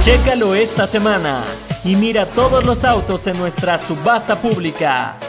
Chécalo esta semana y mira todos los autos en nuestra subasta pública.